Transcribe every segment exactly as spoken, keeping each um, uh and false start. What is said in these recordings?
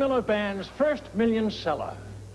Miller Band's first million seller.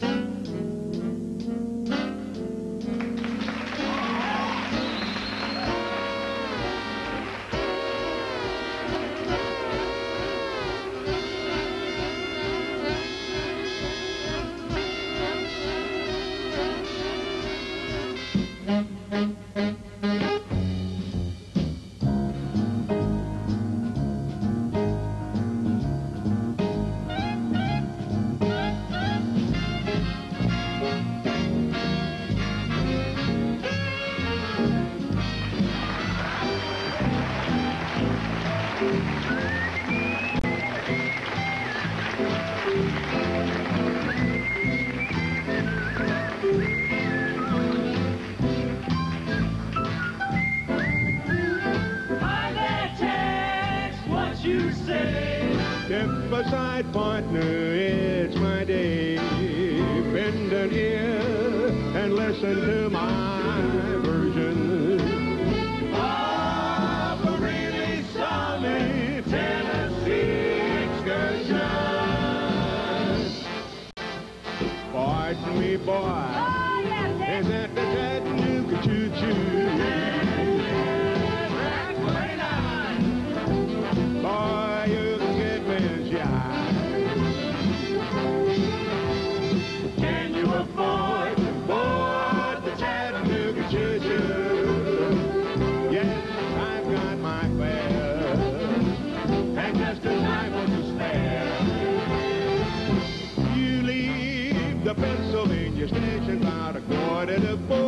Step aside, partner, it's my day. Bend an ear and listen to my version of a really stormy Tennessee excursion. Pardon me, boy, oh, yeah, is that the Chattanooga Choo Choo? Boy, you can get me shy. Can you afford to board the Chattanooga Choo Choo? Yes, I've got my fare, and just a trifle to spare. You leave the Pennsylvania station about a quarter to four.